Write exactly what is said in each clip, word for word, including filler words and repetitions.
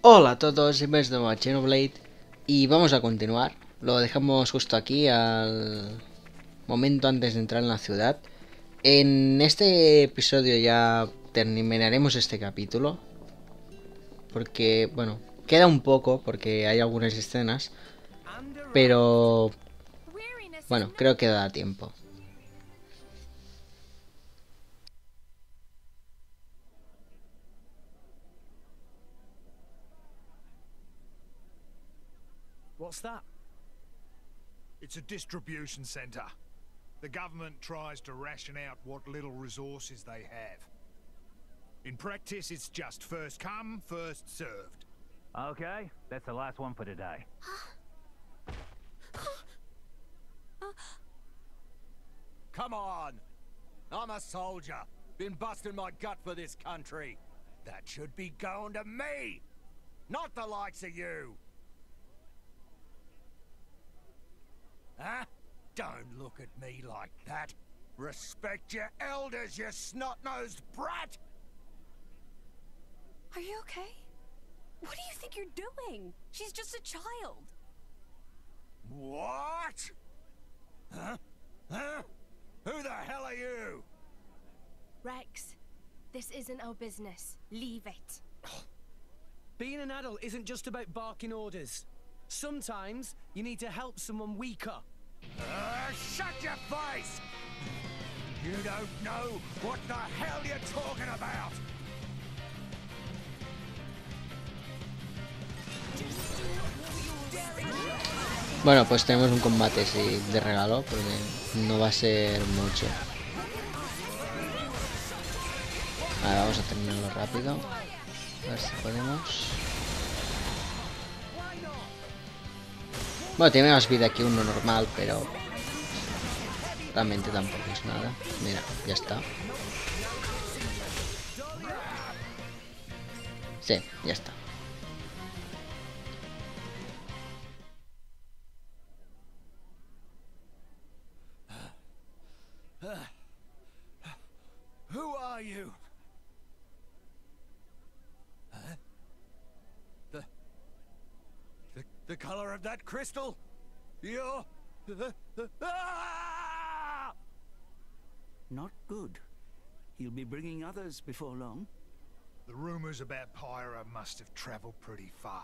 Hola a todos, bienvenidos de nuevo a Xenoblade y vamos a continuar. Lo dejamos justo aquí al momento antes de entrar en la ciudad. En este episodio ya terminaremos este capítulo porque, bueno, queda un poco porque hay algunas escenas, pero bueno, creo que da tiempo. What's that? It's a distribution center. The government tries to ration out what little resources they have. In practice, it's just first come, first served. Okay, that's the last one for today. Come on! I'm a soldier. Been busting my gut for this country. That should be going to me! Not the likes of you! Huh? Don't look at me like that. Respect your elders, you snot-nosed brat! Are you okay? What do you think you're doing? She's just a child. What? Huh? Huh? Who the hell are you? Rex, this isn't our business. Leave it. Being an adult isn't just about barking orders. Sometimes you need to help someone weaker. Uh, shut your face! You don't know what the hell you're talking about! Bueno, pues tenemos un combate sí, de regalo, porque no va a ser mucho. Vale, vamos a terminarlo rápido. A ver si podemos. Bueno, tiene más vida que uno normal, pero realmente tampoco es nada. Mira, ya está. Sí, ya está. Who are you? Huh? The... The, the color of that crystal? You're... Ah! Not good. He'll be bringing others before long. The rumors about Pyra must have traveled pretty far.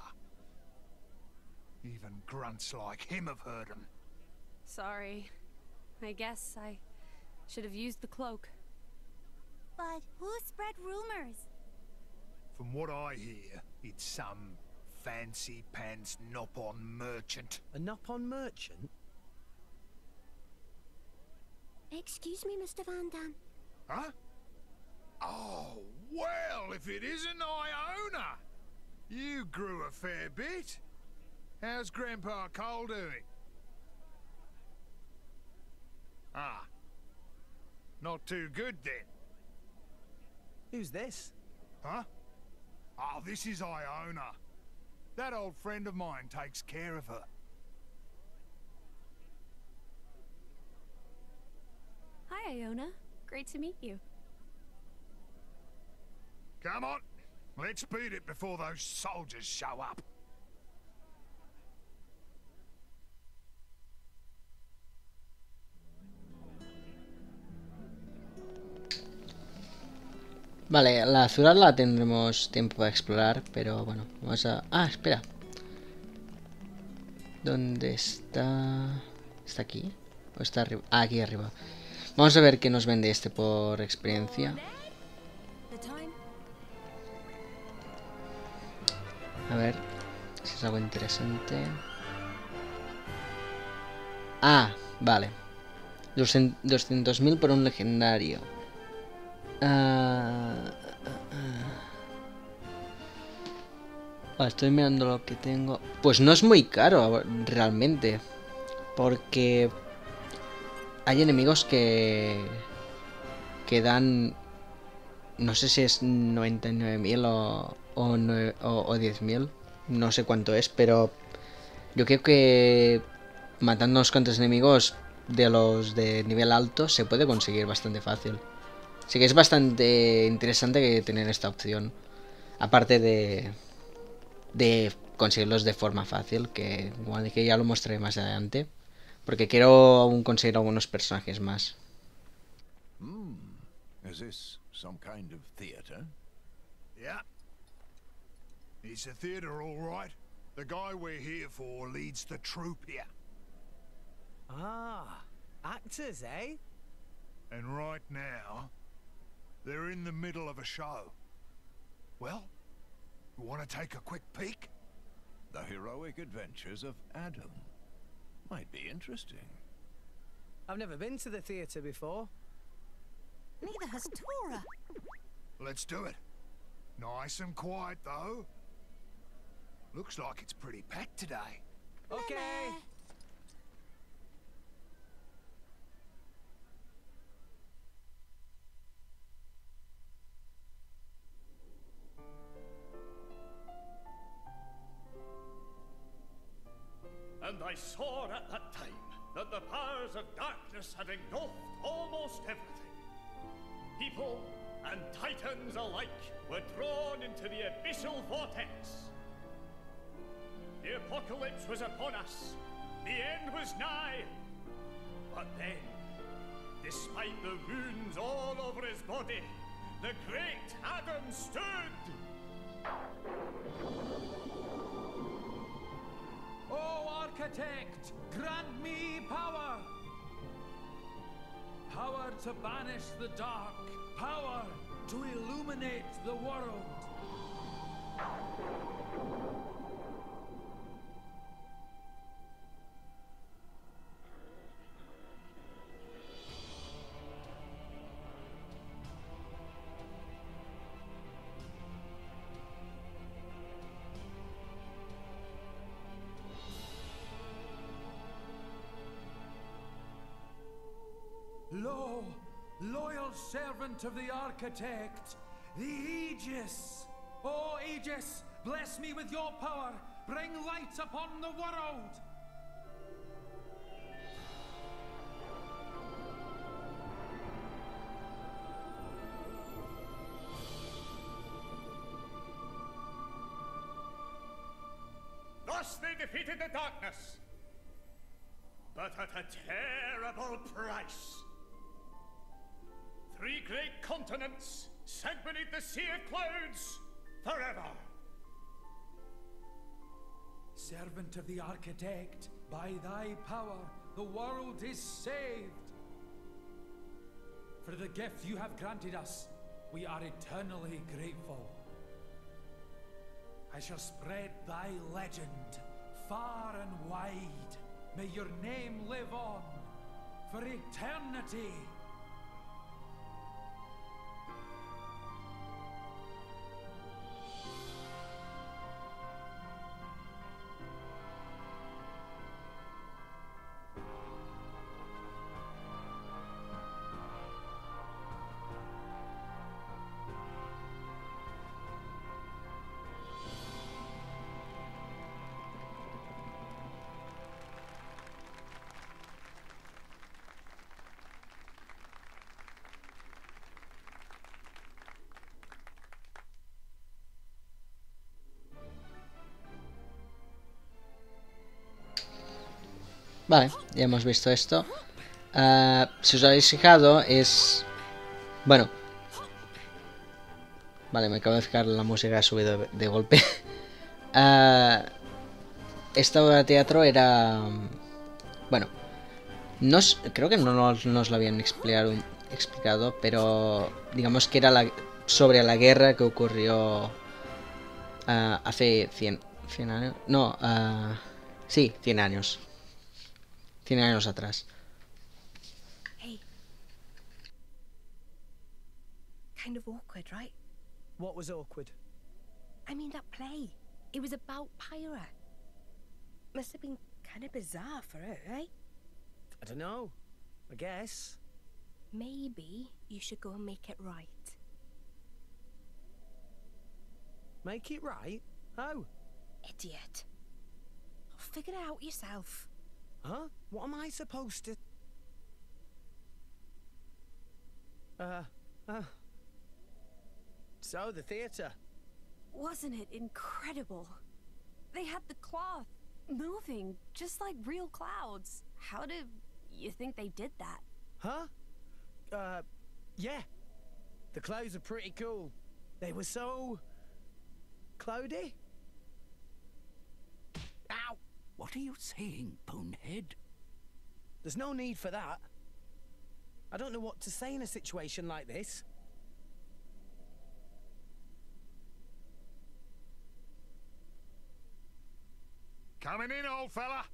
Even grunts like him have heard them. Sorry. I guess I should have used the cloak. But who spread rumors? From what I hear, it's some fancy pants Nopon merchant. A Nopon merchant? Excuse me, Mister Van Dam. Huh? Oh, well, if it isn't Iona! You grew a fair bit. How's Grandpa Cole doing? Ah. Not too good, then. Who's this? Huh? Oh, this is Iona. That old friend of mine takes care of her. Hi, Iona. Great to meet you. Come on, let's beat it before those soldiers show up. Vale, la ciudad la tendremos tiempo para explorar, pero bueno, vamos a... Ah, espera. ¿Dónde está? ¿Está aquí? ¿O está arriba? Ah, aquí arriba. Vamos a ver qué nos vende este por experiencia. A ver si es algo interesante. Ah, vale. doscientos mil por un legendario. Ah, ah, ah. Estoy mirando lo que tengo. Pues no es muy caro realmente, porque hay enemigos que que dan, no sé si es noventa y nueve mil o, o, o, o diez mil, no sé cuánto es, pero yo creo que matando unos cuantos enemigos de los de nivel alto se puede conseguir bastante fácil. Así que es bastante interesante que tener esta opción. Aparte de de conseguirlos de forma fácil, que igual que ya lo mostraré más adelante, porque quiero aún conseguir algunos personajes más. Hmm. Is this some kind of theater? Yeah. It's a theatre, all right. The guy we're here for leads the troupe here. Ah, actors, eh? And right now, they're in the middle of a show. Well, you want to take a quick peek? The heroic adventures of Adam. Might be interesting. I've never been to the theatre before. Neither has Tora. Let's do it. Nice and quiet, though. Looks like it's pretty packed today. Okay. And I saw at that time that the powers of darkness had engulfed almost everything. People and titans alike were drawn into the abyssal vortex. The apocalypse was upon us. The end was nigh. But then, despite the wounds all over his body, the great Adam stood. O Architect, grant me power! Power to banish the dark, power to illuminate the world. Lo, loyal servant of the Architect, the Aegis! O Aegis, bless me with your power! Bring light upon the world! Thus they defeated the darkness, but at a terrible price. Three great continents sank beneath the sea of clouds forever. Servant of the Architect, by thy power, the world is saved. For the gift you have granted us, we are eternally grateful. I shall spread thy legend far and wide. May your name live on for eternity. Vale, ya hemos visto esto. Uh, si os habéis fijado, es... Bueno. Vale, me acabo de fijar, la música ha subido de, de golpe. uh, esta obra de teatro era... Bueno. No, creo que no nos, nos lo habían explicado, explicado, pero digamos que era la, sobre la guerra que ocurrió uh, hace cien, cien años. No, uh, sí, cien años. cien años atrás. Hey. Kind of awkward, right? What was awkward? I mean, that play. It was about Pyra. Must have been kind of bizarre for her, right? I don't know. I guess. Maybe you should go and make it right. Make it right? How? Idiot. Figure it out yourself. Huh? What am I supposed to... Uh, uh... So, the theatre. Wasn't it incredible? They had the cloth moving, just like real clouds. How do you think they did that? Huh? Uh, yeah. The clothes are pretty cool. They were so... cloudy? Ow! What are you saying, bonehead? There's no need for that. I don't know what to say in a situation like this. Coming in, old fella.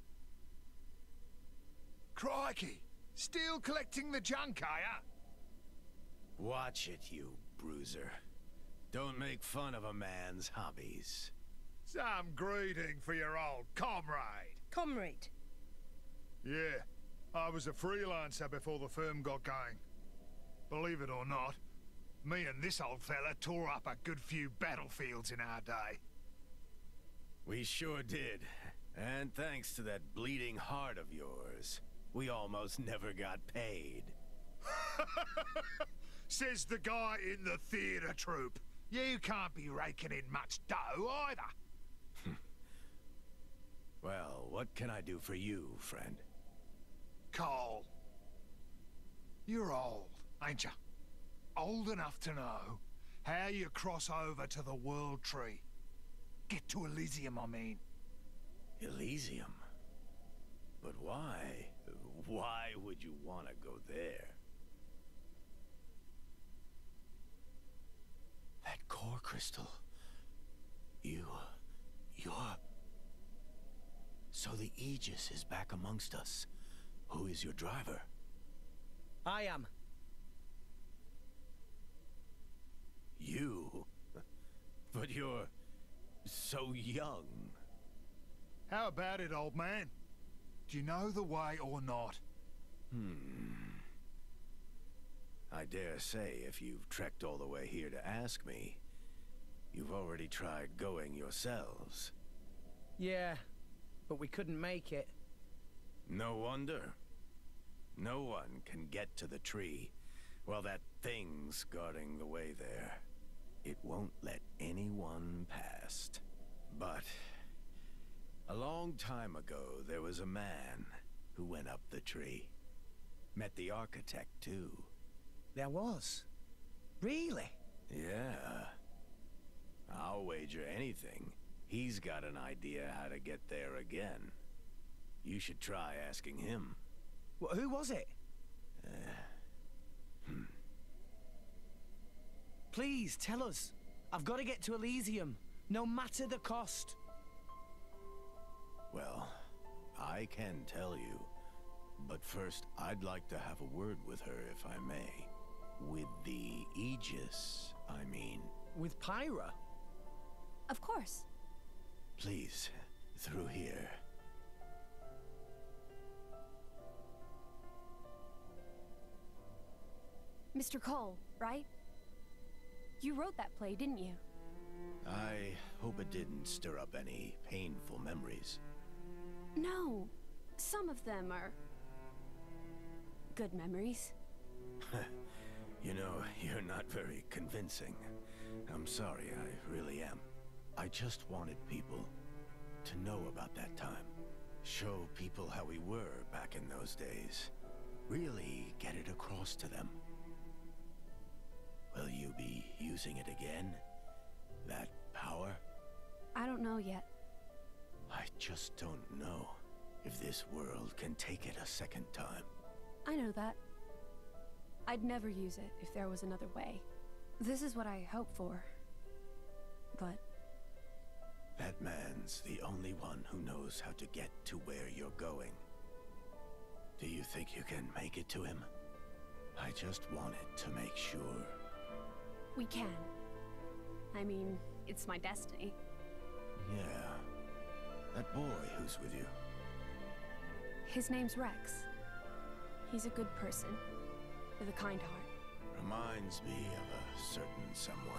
Crikey, still collecting the junk, are ya? Watch it, you bruiser. Don't make fun of a man's hobbies. Some greeting for your old comrade. Comrade. Yeah, I was a freelancer before the firm got going. Believe it or not, me and this old fella tore up a good few battlefields in our day. We sure did. And thanks to that bleeding heart of yours, we almost never got paid. Says the guy in the theatre troupe. You can't be raking in much dough either. Well, what can I do for you, friend? Cole. You're old, ain't you? Old enough to know how you cross over to the World Tree. Get to Elysium, I mean. Elysium? But why? Why would you want to go there? That core crystal. You... you're... So the Aegis is back amongst us. Who is your driver? I am. You? But you're... so young. How about it, old man? Do you know the way or not? Hmm... I dare say if you've trekked all the way here to ask me, you've already tried going yourselves. Yeah, but we couldn't make it. No wonder. No one can get to the tree while that thing's guarding the way there. It won't let anyone past. But a long time ago, there was a man who went up the tree. Met the architect, too. There was? Really? Yeah. I'll wager anything he's got an idea how to get there again. You should try asking him. Well, who was it? Uh, hmm. Please, tell us. I've got to get to Elysium, no matter the cost. Well, I can tell you. But first, I'd like to have a word with her, if I may. With the Aegis, I mean. With Pyra? Of course. Please, through here. Mister Cole, right? You wrote that play, didn't you? I hope it didn't stir up any painful memories. No. Some of them are... good memories. You know, you're not very convincing. I'm sorry, I really am. I just wanted people to know about that time. Show people how we were back in those days. Really get it across to them. Will you be using it again? That power? I don't know yet. I just don't know if this world can take it a second time. I know that. I'd never use it if there was another way. This is what I hope for. But... that man's the only one who knows how to get to where you're going. Do you think you can make it to him? I just wanted to make sure. We can. I mean, it's my destiny. Yeah. That boy who's with you. His name's Rex. He's a good person, with a kind heart. Reminds me of a certain someone.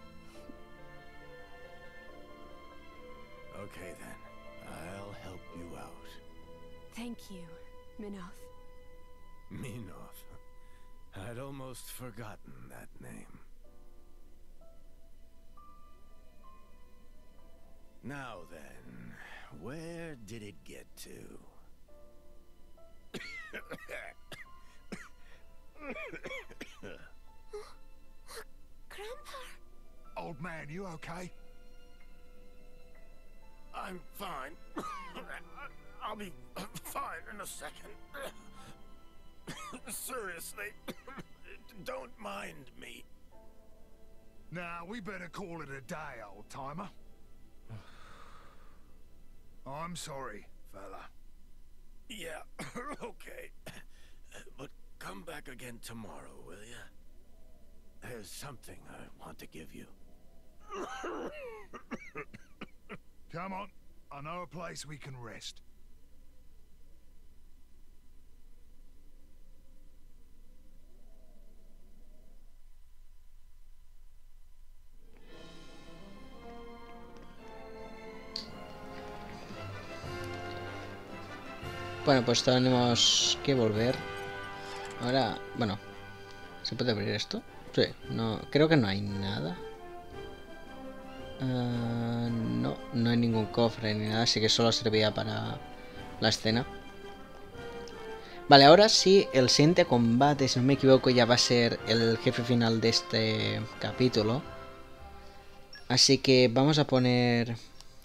Okay then, I'll help you out. Thank you, Minoth. Minoth? I'd almost forgotten that name. Now then, where did it get to? Grandpa! Old man, you okay? I'm fine. I'll be fine in a second. Seriously, don't mind me. Nah, we better call it a day, old-timer. I'm sorry, fella. Yeah, okay. But come back again tomorrow, will ya? There's something I want to give you. Come on. I know a place we can rest. Bueno, pues tenemos que volver. Ahora, bueno, ¿se puede abrir esto? Sí, no, creo que no hay nada. Uh, no, no hay ningún cofre ni nada, así que solo servía para la escena. Vale, ahora sí, el siguiente combate, si no me equivoco, ya va a ser el jefe final de este capítulo. Así que vamos a poner...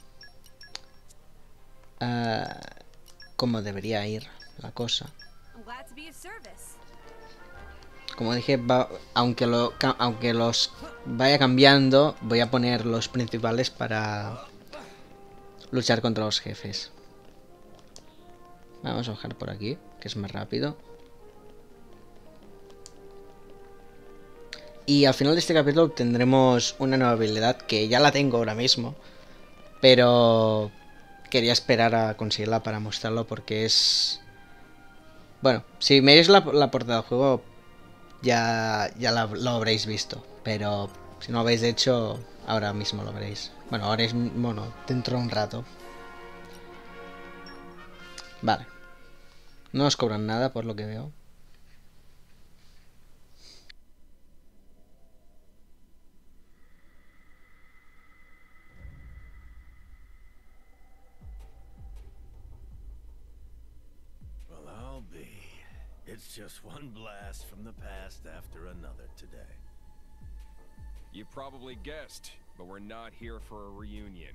Uh, cómo debería ir la cosa. Como dije, va, aunque, lo, aunque los vaya cambiando, voy a poner los principales para luchar contra los jefes. Vamos a bajar por aquí, que es más rápido. Y al final de este capítulo tendremos una nueva habilidad que ya la tengo ahora mismo, pero quería esperar a conseguirla para mostrarlo porque es... Bueno, si me veis la, la portada del juego ya, ya la, lo habréis visto, pero si no lo habéis hecho, ahora mismo lo veréis. Bueno, ahora es... Bueno, dentro de un rato. Vale. No nos cobran nada por lo que veo. It's just one blast from the past after another today. You probably guessed, but we're not here for a reunion.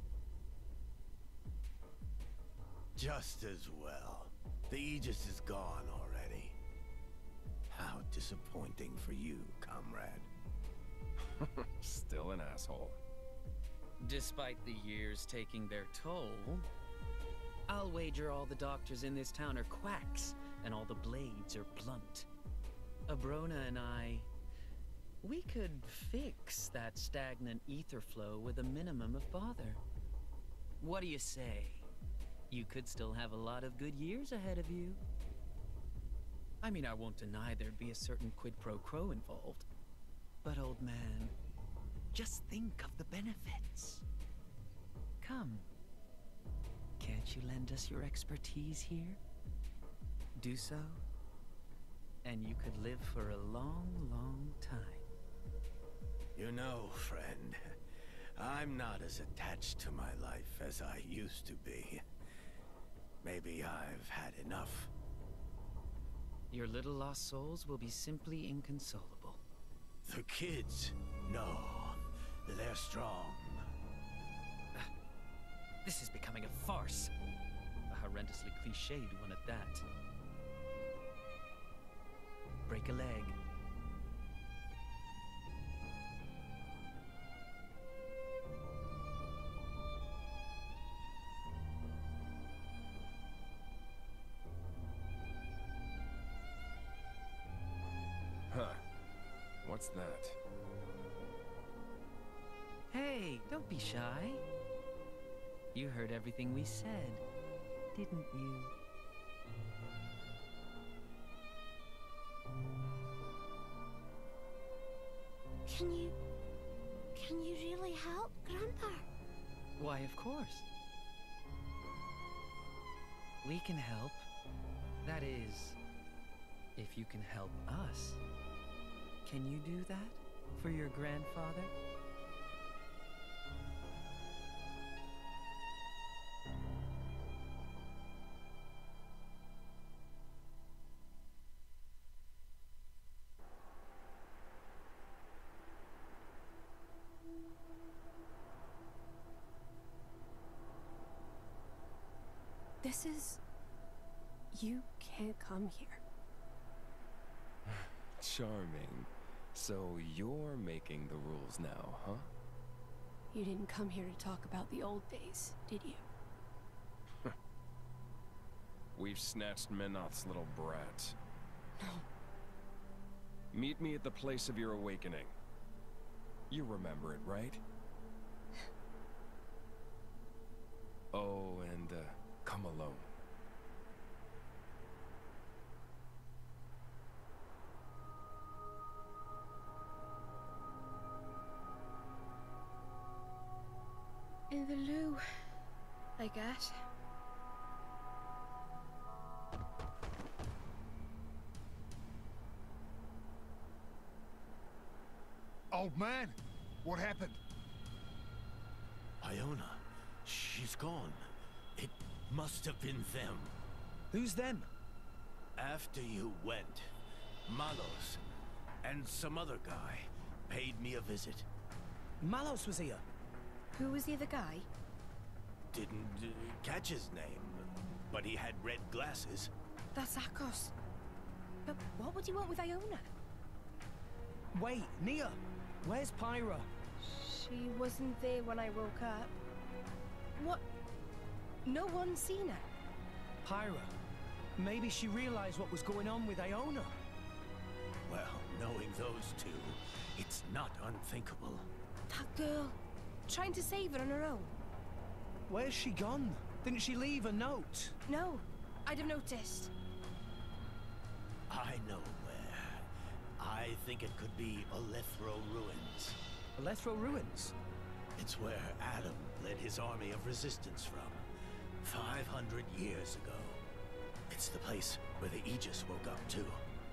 Just as well. The Aegis is gone already. How disappointing for you, comrade. Still an asshole. Despite the years taking their toll, I'll wager all the doctors in this town are quacks, and all the blades are blunt. Abrona and I, we could fix that stagnant ether flow with a minimum of bother. What do you say? You could still have a lot of good years ahead of you. I mean, I won't deny there'd be a certain quid pro quo involved. But old man, just think of the benefits. Come. Can't you lend us your expertise here? Do so, and you could live for a long, long time. You know, friend, I'm not as attached to my life as I used to be. Maybe I've had enough. Your little lost souls will be simply inconsolable. The kids, no, they're strong. This is becoming a farce. A horrendously cliched one at that. Break a leg. Huh. What's that? Hey, don't be shy. You heard everything we said, didn't you? Can you... Can you really help, Grandpa? Why, of course. We can help. That is, if you can help us. Can you do that for your grandfather? This is... You can't come here. Charming. So you're making the rules now, huh? You didn't come here to talk about the old days, did you? We've snatched Menoth's little brat. No. Meet me at the place of your awakening. You remember it, right? Oh, and uh, come alone. In the loo, I guess. Old man, what happened? Iona, she's gone. It must have been them. Who's them? After you went, Malos and some other guy paid me a visit. Malos was here. Who was the other guy? Didn't uh, catch his name, but he had red glasses. That's Akos. But what would he want with Iona? Wait, Nia, where's Pyra? She wasn't there when I woke up. What? No one's seen her. Pyra. Maybe she realized what was going on with Iona. Well, knowing those two, it's not unthinkable. That girl, trying to save her on her own. Where's she gone? Didn't she leave a note? No, I'd have noticed. I know where. I think it could be Alethro Ruins. Alethro Ruins? It's where Adam led his army of resistance from, five hundred years ago. It's the place where the Aegis woke up too.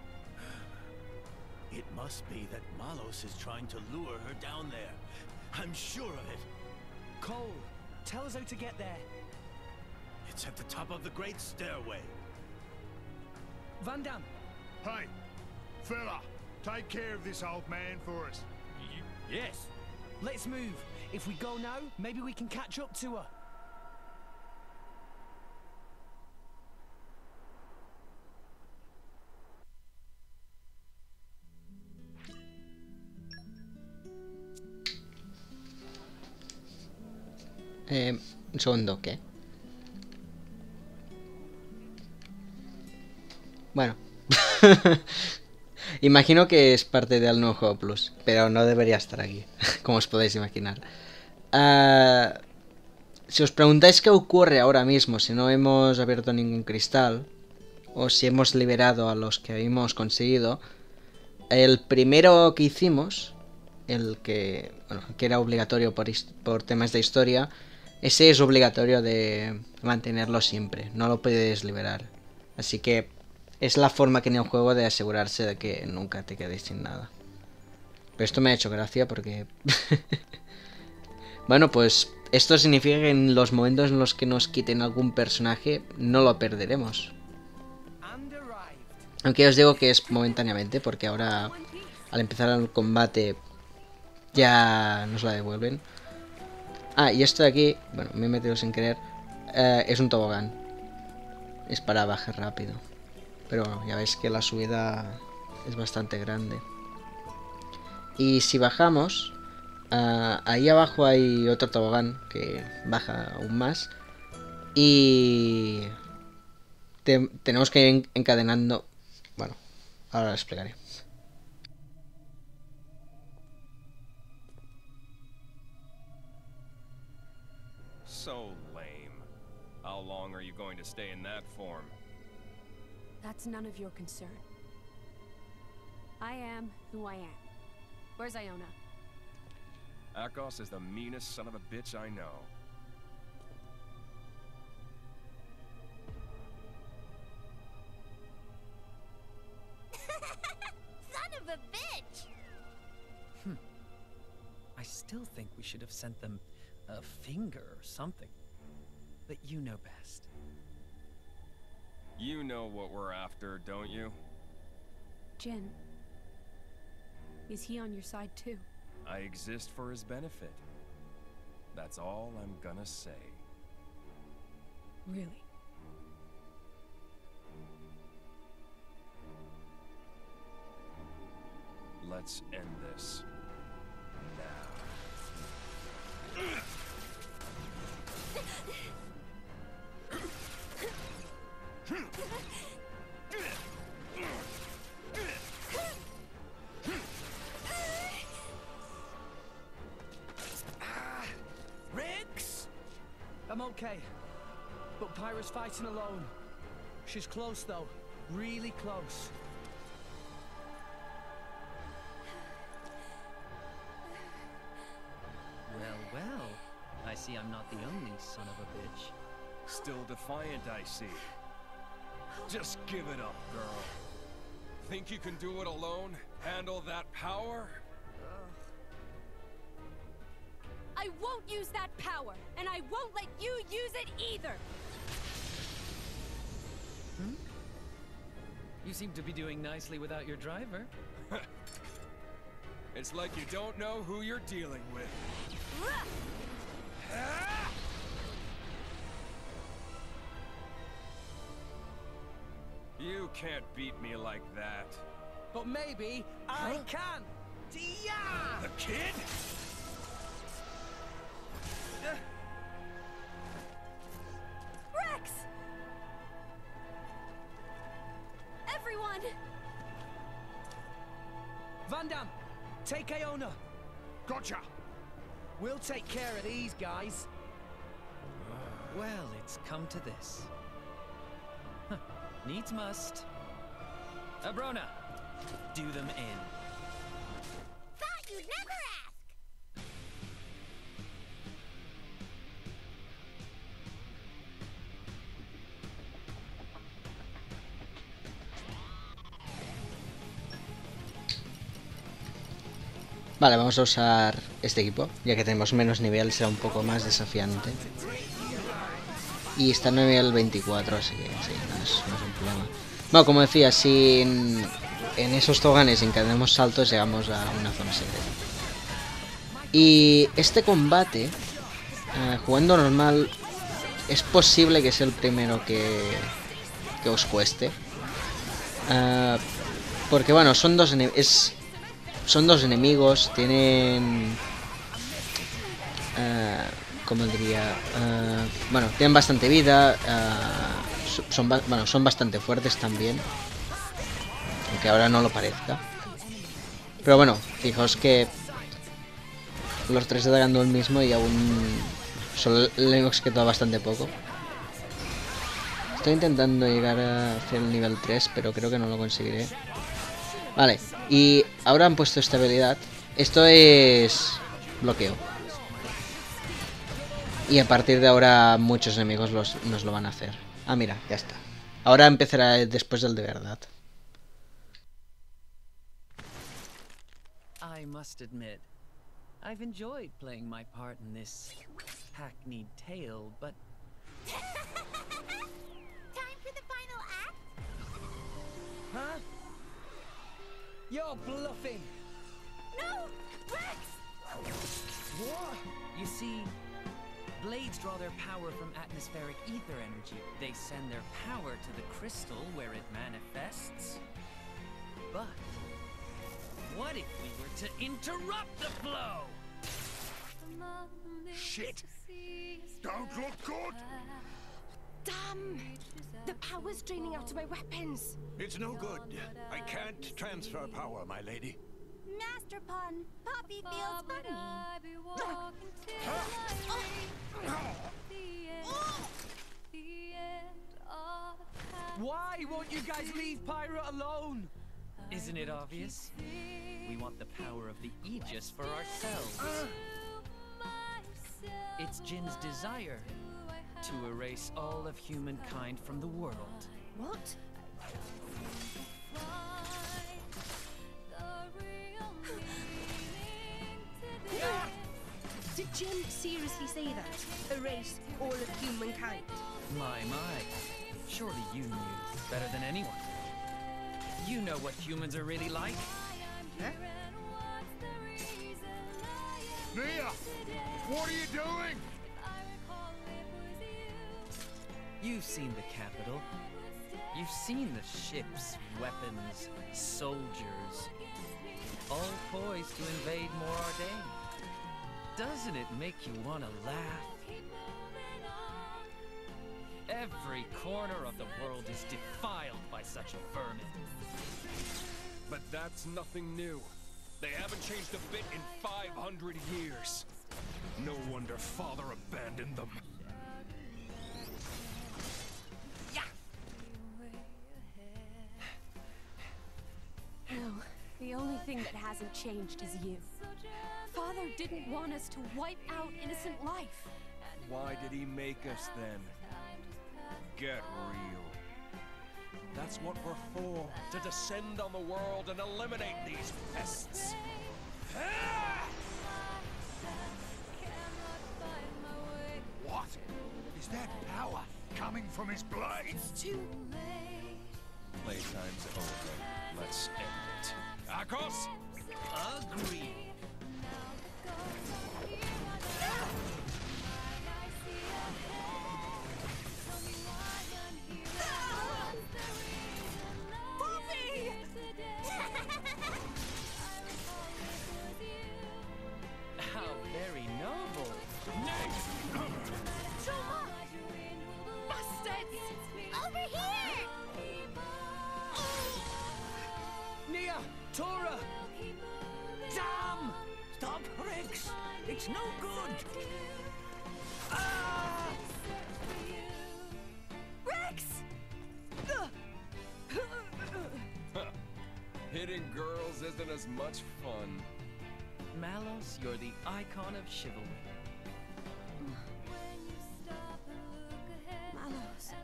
It must be that Malos is trying to lure her down there. I'm sure of it. Cole, tell us how to get there. It's at the top of the Great Stairway. Van Damme. Hey, fella, take care of this old man for us. Y yes. Let's move. If we go now, maybe we can catch up to her. Eh, un segundo, ¿qué? Bueno. Imagino que es parte del nuevo juego Plus, pero no debería estar aquí, como os podéis imaginar. Uh, si os preguntáis qué ocurre ahora mismo, si no hemos abierto ningún cristal, o si hemos liberado a los que habíamos conseguido, el primero que hicimos, el que, bueno, que era obligatorio por, por temas de historia, ese es obligatorio de mantenerlo siempre, no lo puedes liberar. Así que es la forma que tiene el juego de asegurarse de que nunca te quedes sin nada. Pero esto me ha hecho gracia porque... bueno, pues esto significa que en los momentos en los que nos quiten algún personaje, no lo perderemos. Aunque os digo que es momentáneamente, porque ahora al empezar el combate ya nos la devuelven. Ah, y esto de aquí, bueno, me he metido sin querer, eh, es un tobogán. Es para bajar rápido. Pero bueno, ya veis que la subida es bastante grande. Y si bajamos, uh, ahí abajo hay otro tobogán que baja aún más. Y te tenemos que ir encadenando. Bueno, ahora lo explicaré. So lame. How long are you going to stay in that form? That's none of your concern. I am who I am. Where's Iona? Akos is the meanest son of a bitch I know. Son of a bitch! Hmm. I still think we should have sent them a finger or something. But you know best. You know what we're after, don't you? Jin. Is he on your side too? I exist for his benefit. That's all I'm gonna say. Really? Let's end this. Ah, Rex? I'm okay. But Pyra's fighting alone. She's close though. Really close. Well, well. I see I'm not the only son of a bitch. Still defiant, I see. Just give it up, girl. Think you can do it alone? Handle that power? I won't use that power, and I won't let you use it either! Hmm? You seem to be doing nicely without your driver. It's like you don't know who you're dealing with. You can't beat me like that. But maybe I can! Dia! The kid? Rex! Everyone! Van Damme, take Iona. Gotcha! We'll take care of these guys. Well, it's come to this. Huh. Needs must. Abrona, do them in. Thought you'd never ask! Vale, vamos a usar este equipo, ya que tenemos menos nivel, será un poco más desafiante. Y está en nivel veinticuatro, así que sí, no es, no es un problema. Bueno, como decía, si en, en esos toganes encadenamos saltos, llegamos a una zona secreta. Y este combate, eh, jugando normal, es posible que sea el primero que, que os cueste. Uh, porque bueno, son dos es son dos enemigos, tienen uh, como diría, uh, bueno, tienen bastante vida, uh, son bueno, son bastante fuertes también, aunque ahora no lo parezca. Pero bueno, fijaos que los tres atacando el mismo y aún solo le hemos quitado bastante poco. Estoy intentando llegar a hacer el nivel tres, pero creo que no lo conseguiré. Vale, y ahora han puesto esta habilidad. Esto es bloqueo. Y a partir de ahora muchos enemigos los, nos lo van a hacer. Ah, mira, ya está. Ahora empezará después del de verdad. I must admit, I've enjoyed playing my part in this hackneyed tale, but Time for the final act? Huh? You're bluffing! No! Rex! What? you see, blades draw their power from atmospheric ether energy. They send their power to the crystal where it manifests. But what if we were to interrupt the flow? Shit! Don't look good! Damn! The power's draining out of my weapons. It's no good. I can't transfer power, my lady. Master pun. Poppy feels funny. Why won't you guys leave Pyra alone? Isn't it obvious? We want the power of the Aegis for ourselves. Uh. It's Jin's desire to erase all of humankind from the world. What? Did Jin seriously say that? Erase all of humankind? My, my. Surely you knew better than anyone. You know what humans are really like. Huh? Nia! What are you doing? You've seen the capital. You've seen the ships, weapons, soldiers. all poised to invade Morardain. Doesn't it make you want to laugh? Every corner of the world is defiled by such a vermin. But that's nothing new. They haven't changed a bit in five hundred years. No wonder Father abandoned them. No, the only thing that hasn't changed is you. Father didn't want us to wipe out innocent life. Why did he make us then? Get real. That's what we're for, to descend on the world and eliminate these pests. What? Is that power coming from his blades? It's too Playtime's over. Let's end it. Akos? Agreed. How very noble. Trauma! Bastards! Over here! Nia! Tora! Damn! Stop, Rex! It's no good! Ah! Rex! Hitting girls isn't as much fun. Malos, you're the icon of chivalry. Malos.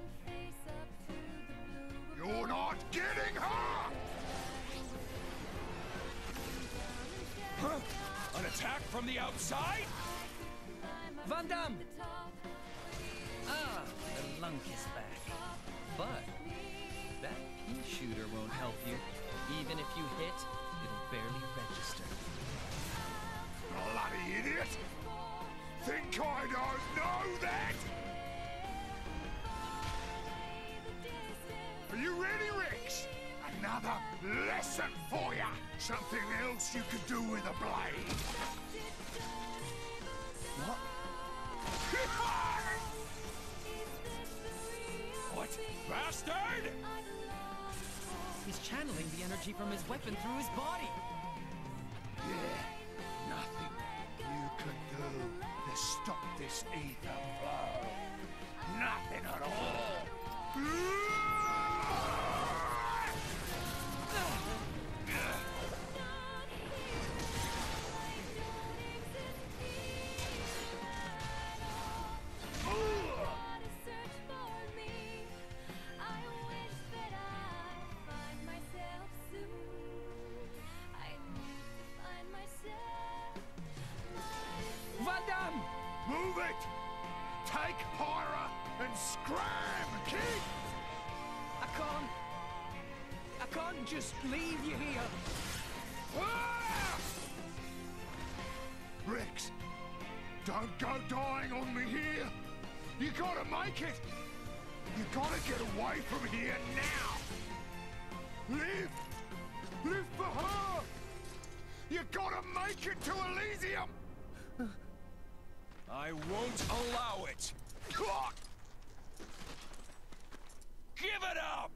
You're not getting her! Huh? An attack from the outside? Van Damme! Ah, the lunk is back. But that pea shooter won't help you. Even if you hit, it'll barely register. Bloody idiot! Think I don't know that? Are you ready, Rex? Another lesson for ya! Something else you could do with a blade! What? What? Bastard! He's channeling the energy from his weapon through his body. Yeah, nothing you could do to stop this ether flow. Nothing at all. Van Damme! Move it! Take Pyra and scram, kid! I can't... I can't just leave you here. Ah! Rex, don't go dying on me here. You gotta make it. You gotta get away from here now. Live! Live for her! You gotta make it to Elysium! I won't allow it! Give it up!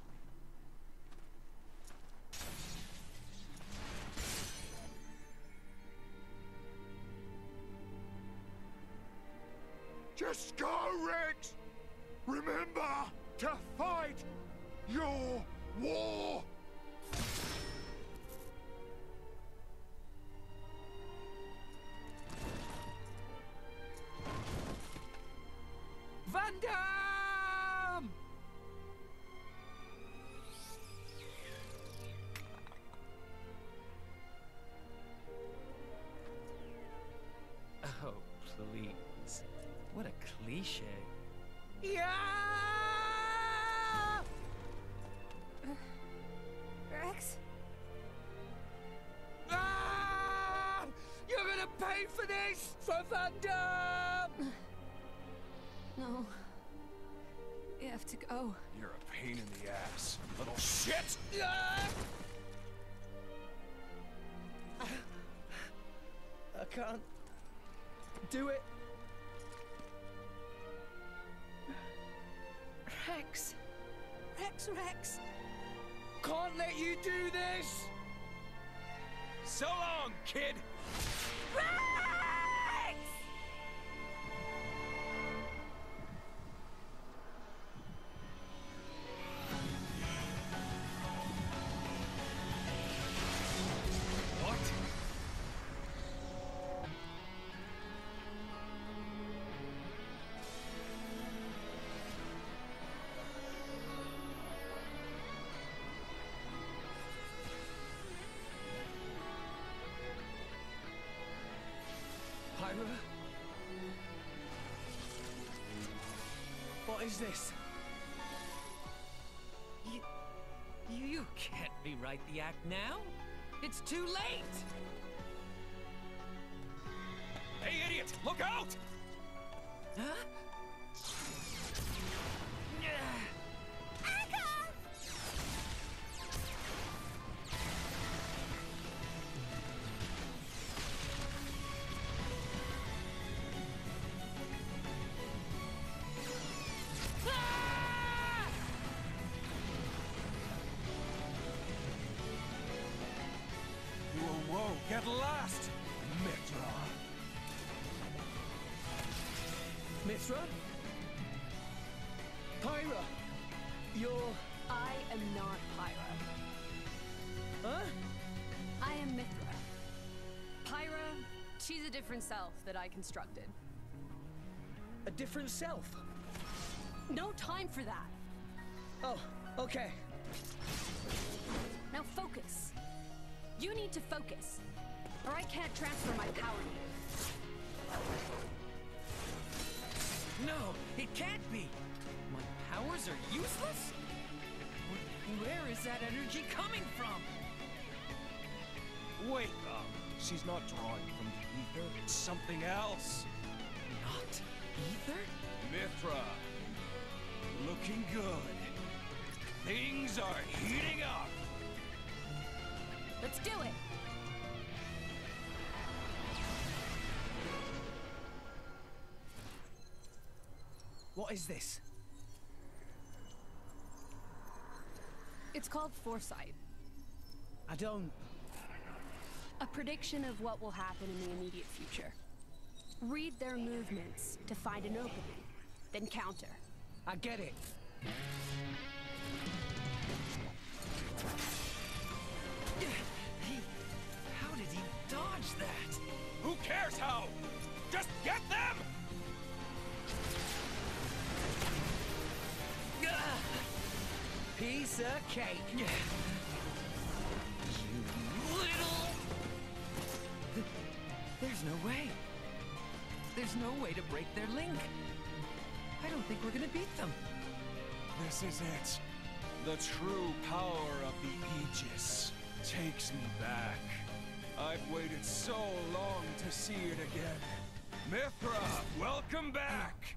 Just go, Rex! Remember to fight your war! Van Damme! Oh, please. What a cliche. Yeah! Rex? Ah! You're gonna pay for this! For Van Damme! No. You have to go. You're a pain in the ass, little shit! Ah! can't do it. Rex. Rex, Rex. Can't let you do this. So long, kid. Rex! What? Pyra? What is this? You, you can't rewrite the act now. It's too late. Hey, idiot! Look out! Huh? Whoa, whoa, get lost! Mithra. Mithra? Pyra? You're... I am not Pyra. Huh? I am Mithra. Pyra, she's a different self that I constructed. A different self? No time for that. Oh, okay. Now focus. You need to focus, or I can't transfer my power to you. No, it can't be. My powers are useless? Wh- Where is that energy coming from? Wait up. She's not drawing from the ether. It's something else. Not ether? Mithra. Looking good. Things are heating up. Let's do it. What is this? It's called foresight. I don't... A prediction of what will happen in the immediate future. Read their movements to find an opening, then counter. I get it. How did he dodge that? Who cares how? Just get them! Piece of cake. You little... There's no way. There's no way to break their link. I don't think we're gonna beat them. This is it. The true power of the Aegis takes me back. I've waited so long to see it again. Mithra, welcome back!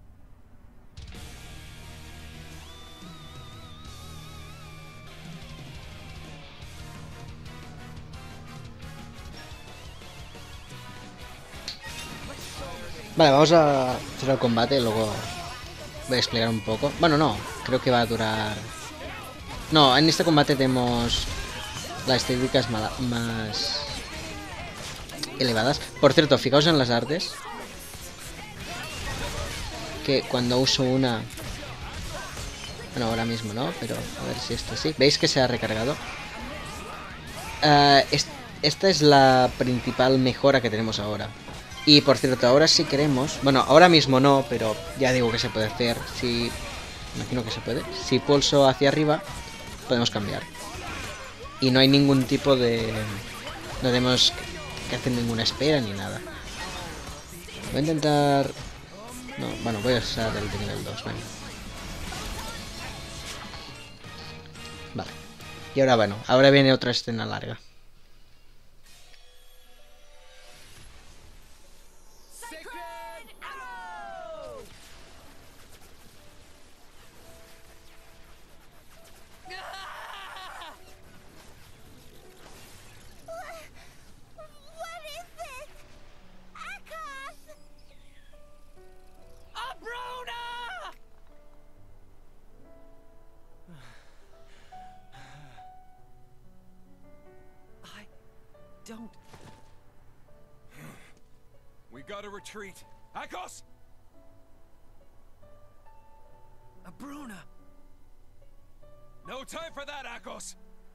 Vale, vamos a hacer el combate y luego voy a explicar un poco. Bueno, no, creo que va a durar... No, en este combate tenemos las estéticas más elevadas. Por cierto, fijaos en las artes. Que cuando uso una... Bueno, ahora mismo no, pero a ver si esto sí. ¿Veis que se ha recargado? Uh, es, esta es la principal mejora que tenemos ahora. Y por cierto, ahora si queremos... Bueno, ahora mismo no, pero ya digo que se puede hacer. Si... Imagino que se puede. Si pulso hacia arriba, podemos cambiar. Y no hay ningún tipo de... No tenemos que hacer ninguna espera ni nada. Voy a intentar... No, bueno, voy a usar el de nivel dos, venga. Vale. Y ahora, bueno, ahora viene otra escena larga. gotta retreat. Akos! Abrona! No time for that, Akos!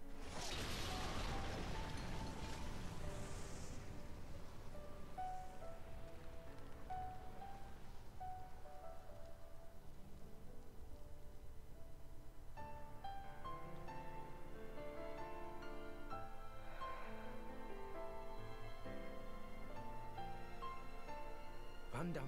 Vandam.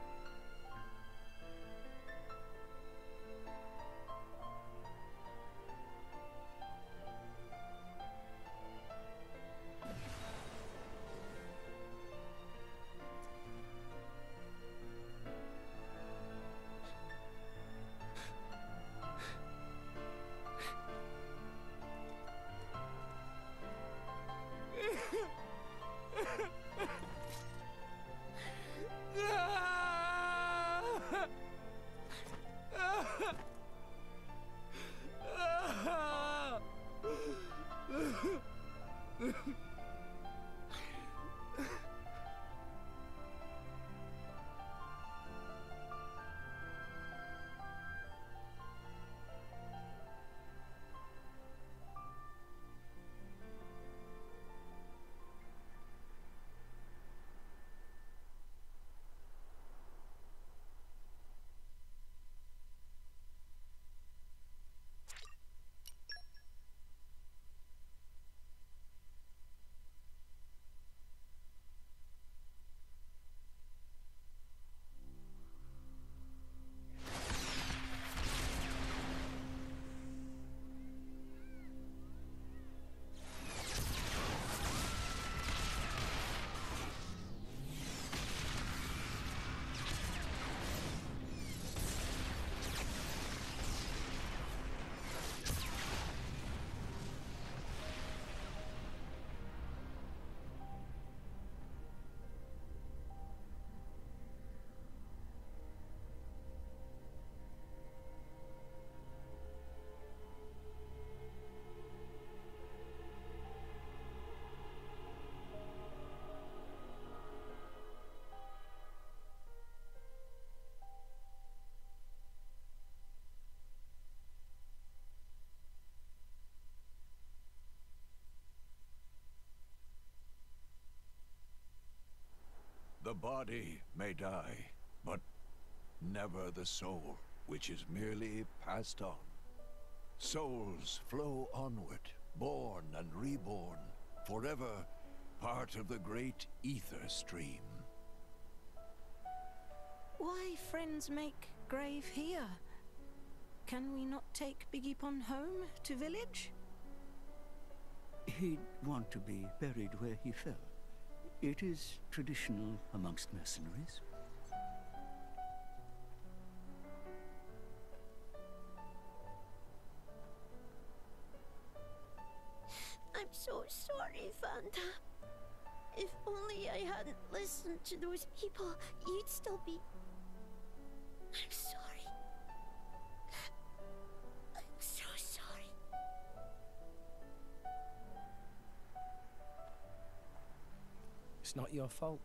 The body may die, but never the soul, which is merely passed on. Souls flow onward, born and reborn, forever part of the great ether stream. Why friends make grave here? Can we not take Biggie Pon home to village? He'd want to be buried where he fell. It is traditional amongst mercenaries. I'm so sorry, Vanda. If only I hadn't listened to those people, you'd still be... I'm sorry. I'm so sorry. It's not your fault.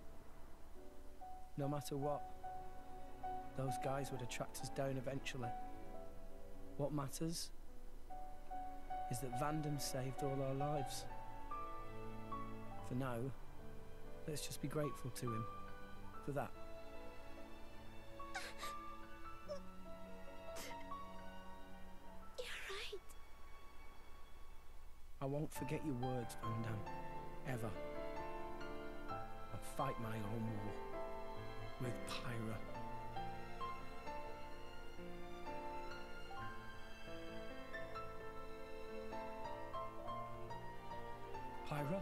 No matter what, those guys would have tracked us down eventually. What matters is that Vandam saved all our lives. For now, let's just be grateful to him for that. You're right. I won't forget your words, Vandam. Ever. I'll fight my own war with Pyra. Pyra?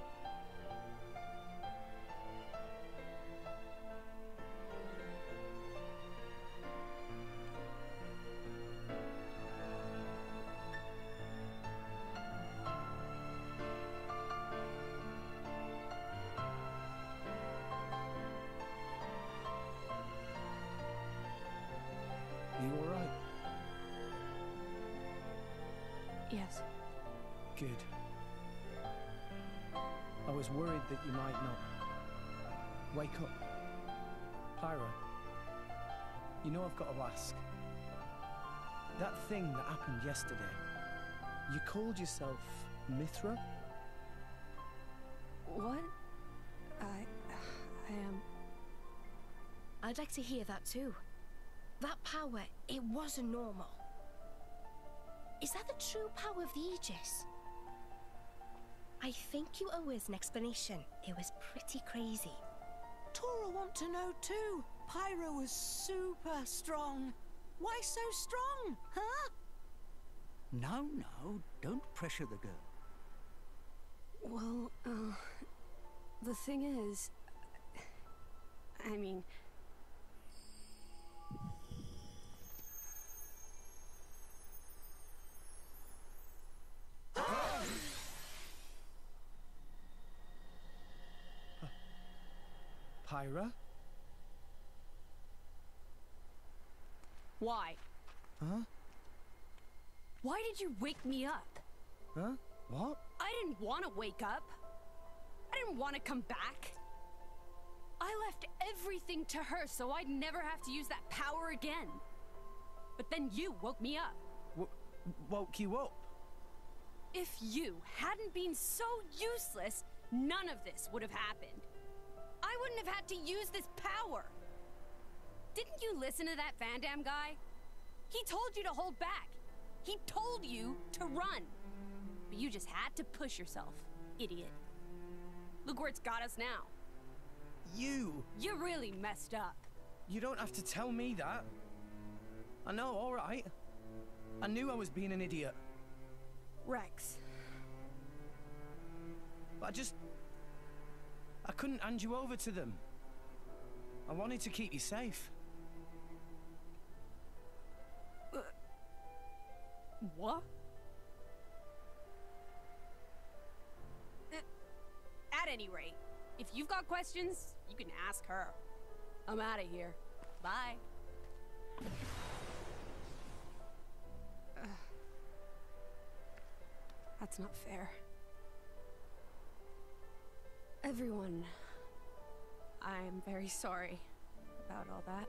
You all right? Yes. Good. I was worried that you might not. Wake up. Pyra, you know I've got to ask. That thing that happened yesterday, you called yourself Mithra? What? I... I am... I'd like to hear that too. That power, it wasn't normal. Is that the true power of the Aegis? I think you owe us an explanation. It was pretty crazy. Tora want to know too. Pyra was super strong. Why so strong, huh? No, no, don't pressure the girl. Well, uh, the thing is, I mean... Pyra? Why? Huh? Why did you wake me up? Huh? What? I didn't want to wake up. I didn't want to come back. I left everything to her so I'd never have to use that power again. But then you woke me up. W woke you up? If you hadn't been so useless, none of this would have happened. I wouldn't have had to use this power. Didn't you listen to that Van Damme guy? He told you to hold back. He told you to run. But you just had to push yourself, idiot. Look where it's got us now. You! You really messed up. You don't have to tell me that. I know, all right. I knew I was being an idiot. Rex. But I just... I couldn't hand you over to them. I wanted to keep you safe. Uh, what? Uh, at any rate, if you've got questions, you can ask her. I'm out of here. Bye. Uh, that's not fair. Everyone, I'm very sorry about all that.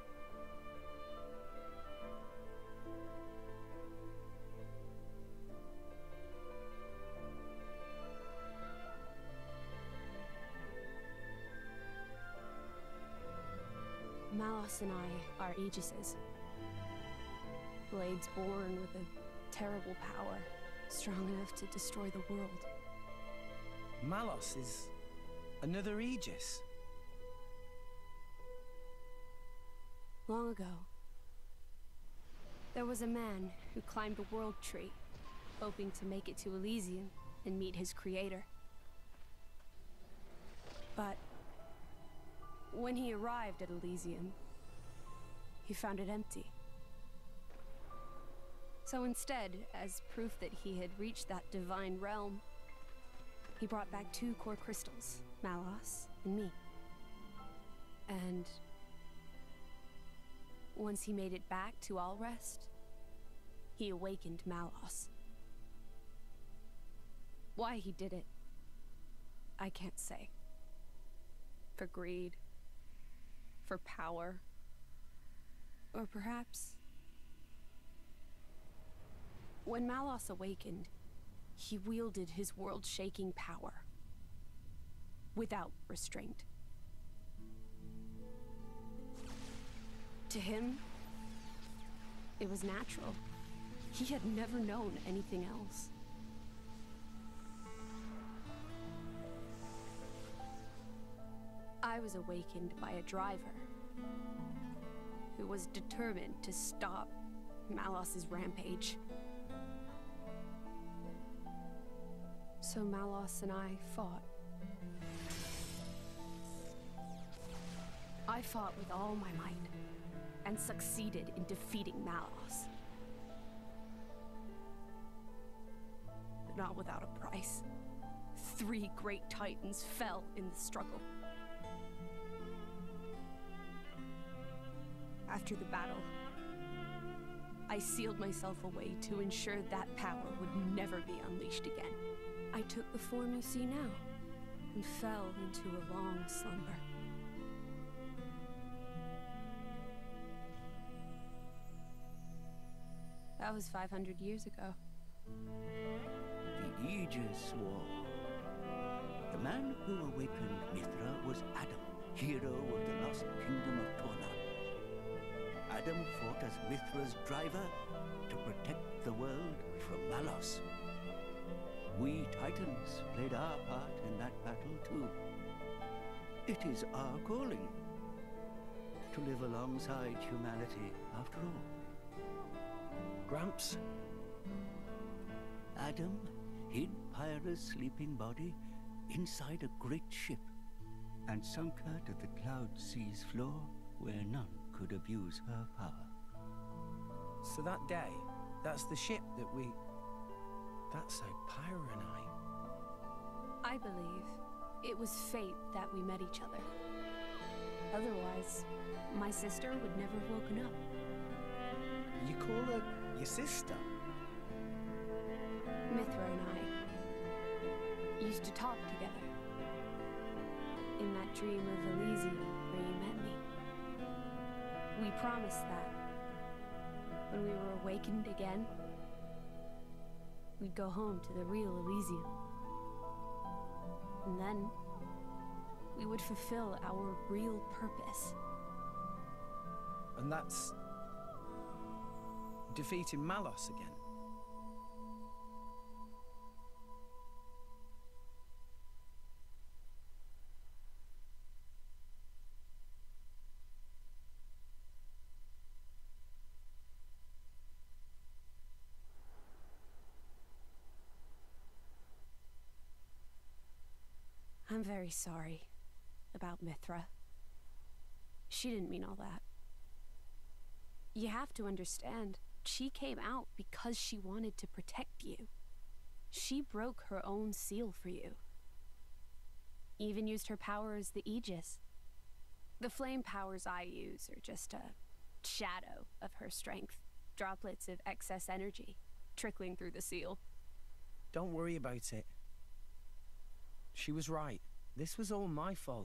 Malos and I are Aegises. Blades born with a terrible power, strong enough to destroy the world. Malos is another Aegis. Long ago, there was a man who climbed a world tree, hoping to make it to Elysium and meet his creator. But when he arrived at Elysium, he found it empty. So instead, as proof that he had reached that divine realm, he brought back two core crystals, Malos and me. And once he made it back to Alrest, he awakened Malos. Why he did it, I can't say. For greed, for power, or perhaps... When Malos awakened, he wielded his world-shaking power without restraint. To him, it was natural. He had never known anything else. I was awakened by a driver who was determined to stop Malos's rampage. So Malos and I fought. I fought with all my might and succeeded in defeating Malos. But not without a price. Three great titans fell in the struggle. After the battle, I sealed myself away to ensure that power would never be unleashed again. I took the form you see now and fell into a long slumber. That was five hundred years ago. The Aegis War. The man who awakened Mithra was Adam, hero of the lost kingdom of Torna. Adam fought as Mithra's driver to protect the world from Malos. We Titans played our part in that battle too. It is our calling to live alongside humanity after all. Gramps? Adam hid Pyra's sleeping body inside a great ship and sunk her to the Cloud Sea's floor where none could abuse her power. So that day, that's the ship that we... That's how Pyra and I... I believe it was fate that we met each other. Otherwise, my sister would never have woken up. You call her your sister? Mithra and I used to talk together. In that dream of Elysium where you met me. We promised that when we were awakened again, we'd go home to the real Elysium. And then we would fulfill our real purpose. And that's... defeating Malos again? I'm very sorry about Mithra. She didn't mean all that. You have to understand, she came out because she wanted to protect you. She broke her own seal for you. Even used her power as the Aegis. The flame powers I use are just a shadow of her strength. Droplets of excess energy trickling through the seal. Don't worry about it. She was right. This was all my fault.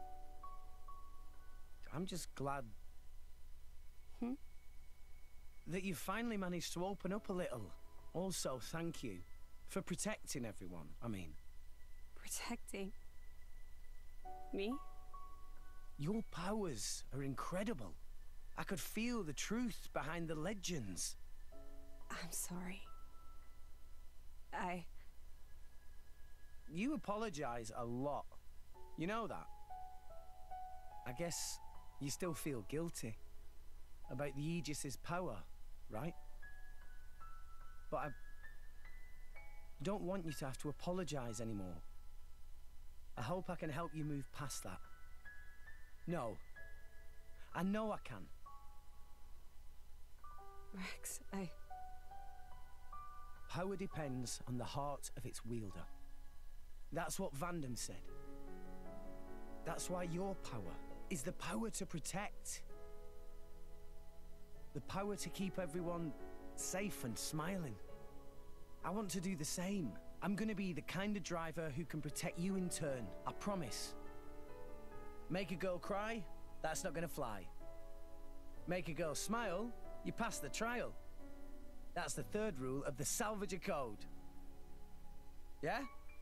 I'm just glad... Hmm? that you finally managed to open up a little. Also, thank you for protecting everyone, I mean. Protecting? Me? Your powers are incredible. I could feel the truth behind the legends. I'm sorry. I... You apologize a lot. You know that? I guess you still feel guilty about the Aegis's power, right? But I don't want you to have to apologize anymore. I hope I can help you move past that. No. I know I can. Rex, I... Power depends on the heart of its wielder. That's what Vandam said. That's why your power is the power to protect. The power to keep everyone safe and smiling. I want to do the same. I'm gonna be the kind of driver who can protect you in turn, I promise. Make a girl cry? That's not gonna fly. Make a girl smile? You pass the trial. That's the third rule of the Salvager Code. Yeah?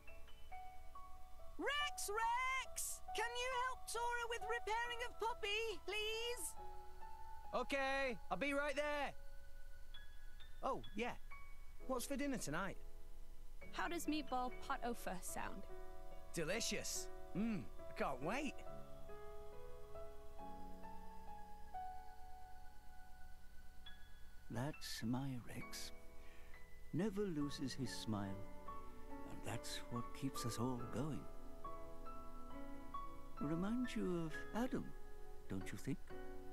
Rex, Rex! Can you help Tora with repairing of Puppy, please? Okay, I'll be right there. Oh, yeah. What's for dinner tonight? How does meatball pot au feu sound? Delicious. Mmm, I can't wait. That's my Rex. Never loses his smile. And that's what keeps us all going. Reminds you of Adam, don't you think?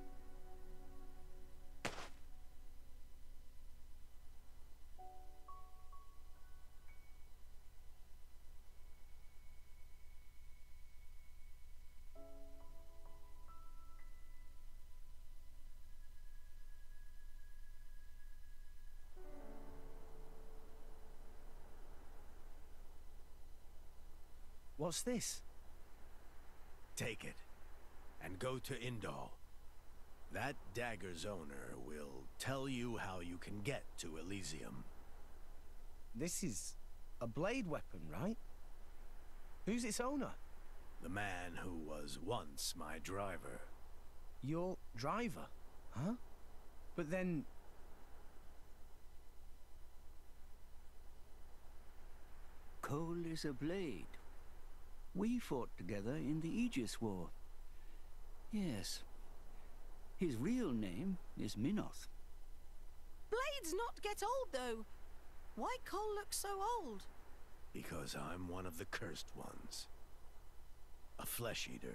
What's this? Take it, and go to Indal. That dagger's owner will tell you how you can get to Elysium. This is a blade weapon, right? Who's its owner? The man who was once my driver. Your driver? Huh? But then... Cole is a blade. We fought together in the Aegis War. Yes. His real name is Minoth. Blades not get old, though. Why Cole look so old? Because I'm one of the cursed ones. A flesh eater.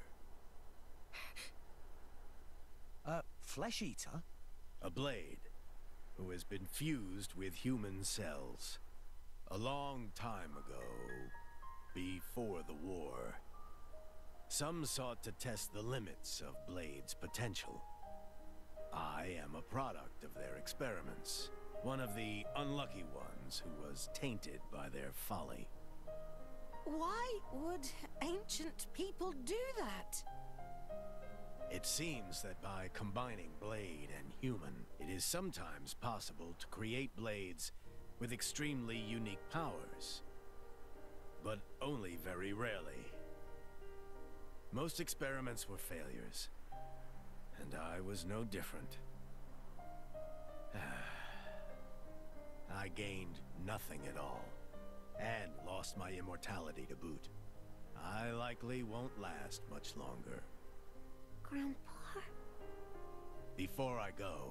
A flesh eater? A blade who has been fused with human cells. A long time ago, before the war, some sought to test the limits of Blade's potential. I am a product of their experiments, one of the unlucky ones who was tainted by their folly. Why would ancient people do that? It seems that by combining Blade and human, it is sometimes possible to create blades with extremely unique powers. But only very rarely. Most experiments were failures, and I was no different. I gained nothing at all, and lost my immortality to boot. I likely won't last much longer. Grandpa? Before I go,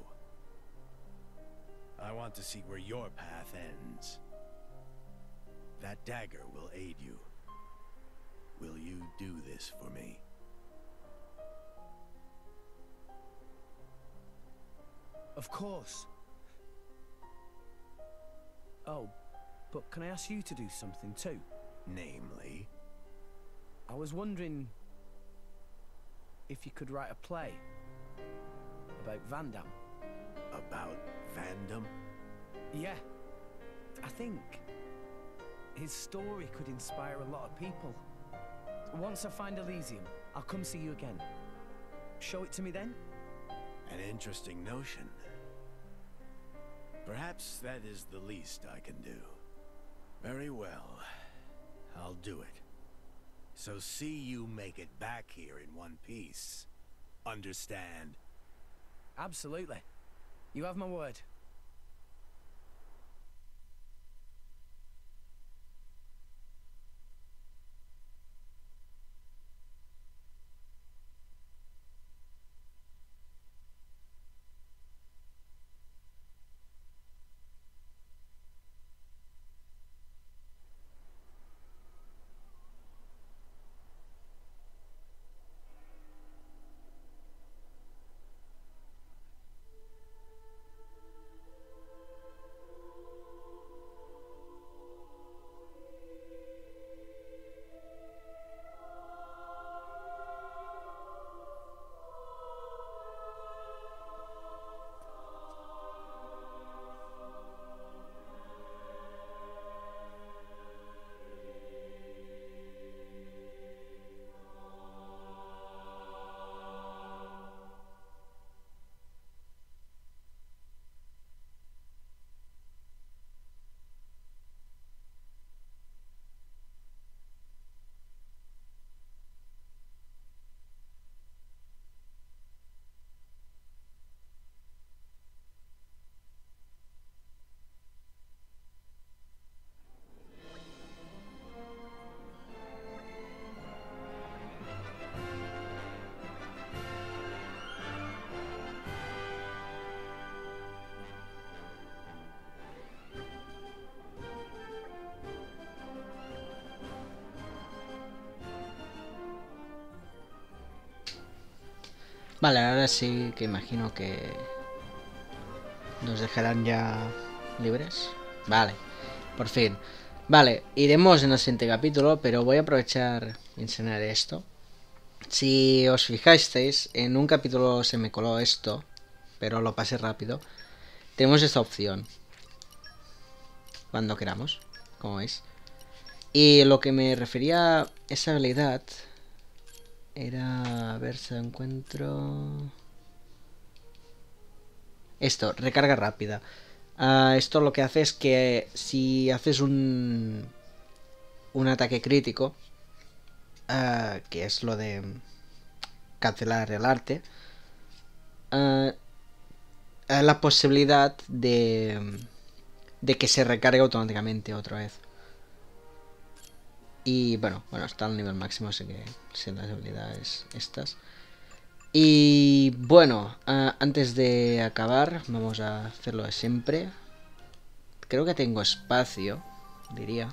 I want to see where your path ends. That dagger will aid you. Will you do this for me? Of course. Oh, but can I ask you to do something too? Namely? I was wondering if you could write a play about Vandam. About Vandam? Yeah. I think his story could inspire a lot of people. Once I find Elysium, I'll come see you again. Show it to me then? An interesting notion. Perhaps that is the least I can do. Very well. I'll do it. So see you make it back here in one piece. Understand? Absolutely. You have my word. Vale, ahora sí que imagino que nos dejarán ya libres. Vale, por fin. Vale, iremos en el siguiente capítulo, pero voy a aprovechar y enseñar esto. Si os fijasteis, en un capítulo se me coló esto, pero lo pasé rápido. Tenemos esta opción cuando queramos, como veis. Y lo que me refería a esa habilidad era, a ver si la encuentro. Esto, recarga rápida. Uh, esto lo que hace es que si haces un, un ataque crítico, uh, que es lo de cancelar el arte, uh, la posibilidad de, de que se recargue automáticamente otra vez. Y bueno, bueno, está al nivel máximo, así que son las habilidades estas. Y bueno, uh, antes de acabar, vamos a hacerlo de siempre. Creo que tengo espacio, diría.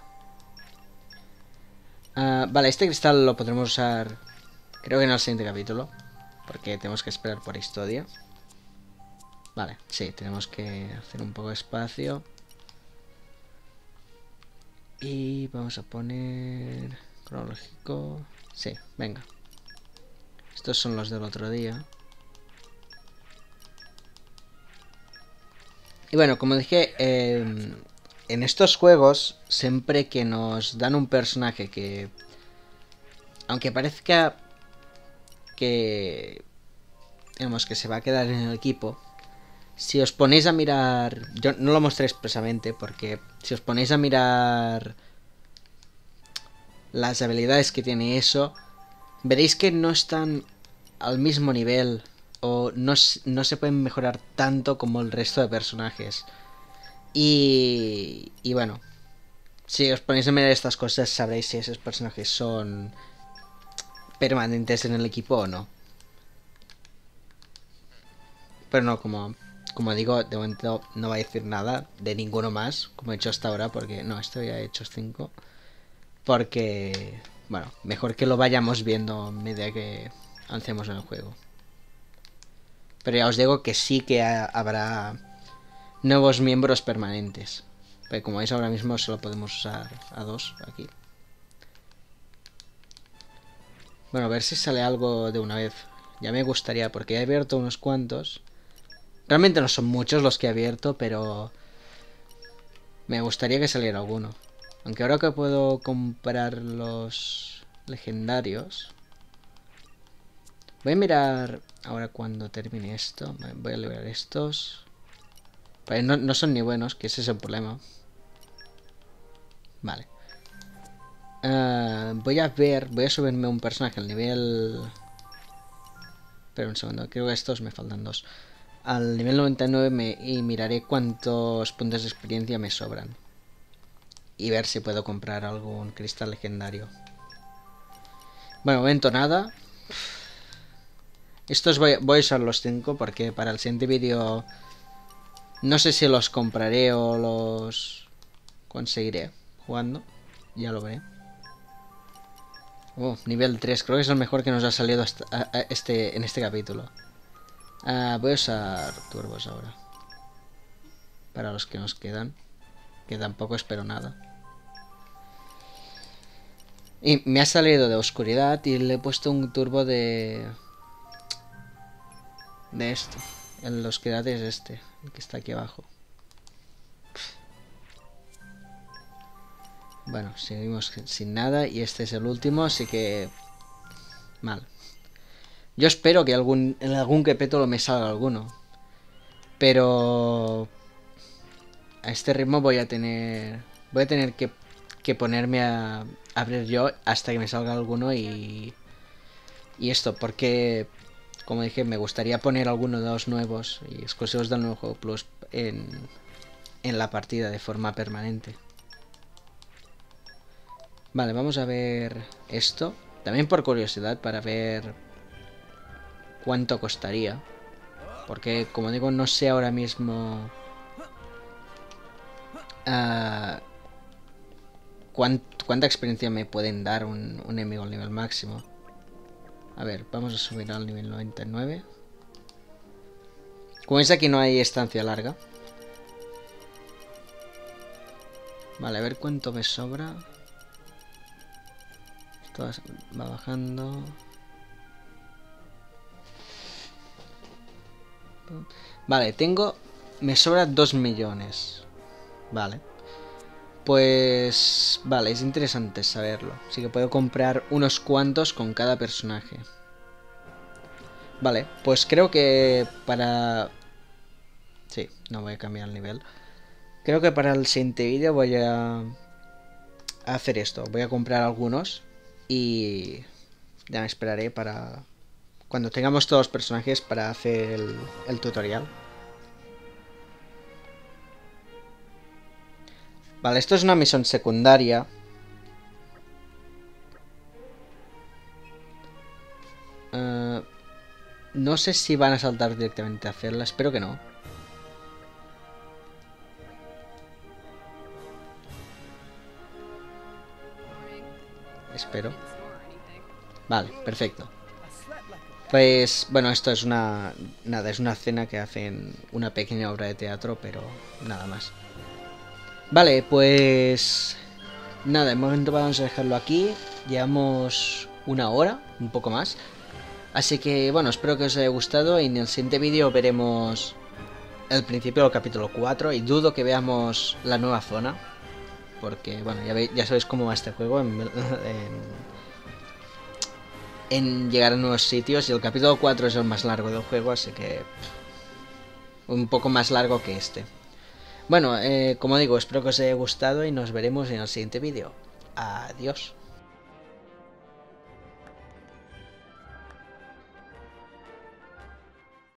Uh, vale, este cristal lo podremos usar, creo que en el siguiente capítulo, porque tenemos que esperar por historia. Vale, sí, tenemos que hacer un poco de espacio. Y vamos a poner cronológico. Sí, venga. Estos son los del otro día. Y bueno, como dije, eh, en estos juegos, siempre que nos dan un personaje que, aunque parezca que, digamos, que se va a quedar en el equipo, si os ponéis a mirar... Yo no lo mostré expresamente porque si os ponéis a mirar las habilidades que tiene eso, veréis que no están al mismo nivel o no, no se pueden mejorar tanto como el resto de personajes. Y, y bueno, si os ponéis a mirar estas cosas sabréis si esos personajes son permanentes en el equipo o no. Pero no, como... Como digo, de momento no va a decir nada de ninguno más, como he hecho hasta ahora, porque... No, esto ya he hecho cinco. Porque... Bueno, mejor que lo vayamos viendo a medida que avancemos en el juego. Pero ya os digo que sí que ha, habrá nuevos miembros permanentes. Pero como veis ahora mismo solo podemos usar a dos aquí. Bueno, a ver si sale algo de una vez. Ya me gustaría, porque he abierto unos cuantos... Realmente no son muchos los que he abierto, pero me gustaría que saliera alguno. Aunque ahora que puedo comprar los legendarios, voy a mirar ahora cuando termine esto. Voy a liberar estos. Pero no, no son ni buenos, que ese es el problema. Vale. Uh, voy a ver, voy a subirme un personaje al nivel... Espera un segundo, creo que estos me faltan dos. Al nivel noventa y nueve me, y miraré cuántos puntos de experiencia me sobran. Y ver si puedo comprar algún cristal legendario. Bueno, de momento nada. Estos voy, voy a usar los cinco porque para el siguiente vídeo no sé si los compraré o los conseguiré jugando. Ya lo veré. Oh, nivel tres. Creo que es el mejor que nos ha salido hasta, a, a este, en este capítulo. Uh, voy a usar turbos ahora. Para los que nos quedan. Que tampoco espero nada. Y me ha salido de oscuridad y le he puesto un turbo de... De esto. En la oscuridad es este. El que está aquí abajo. Bueno, seguimos sin nada. Y este es el último, así que... Mal. Yo espero que algún, en algún capítulo me salga alguno. Pero... A este ritmo voy a tener... Voy a tener que, que ponerme a abrir yo hasta que me salga alguno y... Y esto, porque... Como dije, me gustaría poner alguno de los nuevos y exclusivos del nuevo juego Plus en, en la partida de forma permanente. Vale, vamos a ver esto. También por curiosidad, para ver... cuánto costaría, porque como digo no sé ahora mismo uh, cuánt cuánta experiencia me pueden dar un, un enemigo al nivel máximo. A ver, vamos a subir al nivel noventa y nueve. Como veis aquí no hay estancia larga. Vale, a ver cuánto me sobra. Esto va bajando. Vale, tengo... Me sobra dos millones. Vale. Pues... Vale, es interesante saberlo. Así que puedo comprar unos cuantos con cada personaje. Vale, pues creo que para... Sí, no voy a cambiar el nivel. Creo que para el siguiente vídeo voy a... a hacer esto. Voy a comprar algunos y ya me esperaré para... cuando tengamos todos los personajes para hacer el, el tutorial. Vale, esto es una misión secundaria. Uh, no sé si van a saltar directamente a hacerla, espero que no. Espero. Vale, perfecto. Pues, bueno, esto es una... nada, es una escena que hacen una pequeña obra de teatro, pero nada más. Vale, pues... nada, de momento vamos a dejarlo aquí. Llevamos una hora, un poco más. Así que, bueno, espero que os haya gustado y en el siguiente vídeo veremos el principio del capítulo cuatro y dudo que veamos la nueva zona. Porque, bueno, ya, ve, ya sabéis cómo va este juego en, en, en llegar a nuevos sitios. Y el capítulo cuatro es el más largo del juego, así que... un poco más largo que este. Bueno, eh, como digo, espero que os haya gustado y nos veremos en el siguiente vídeo. Adiós.